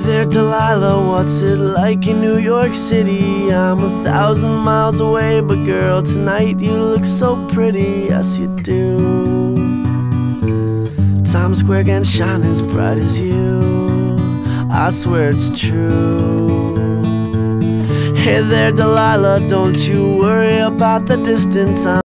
there, Delilah, what's it like in New York City? I'm 1,000 miles away, but girl, tonight you look so pretty, yes you do. Times Square can shine as bright as you, I swear it's true. Hey there, Delilah, don't you worry about the distance.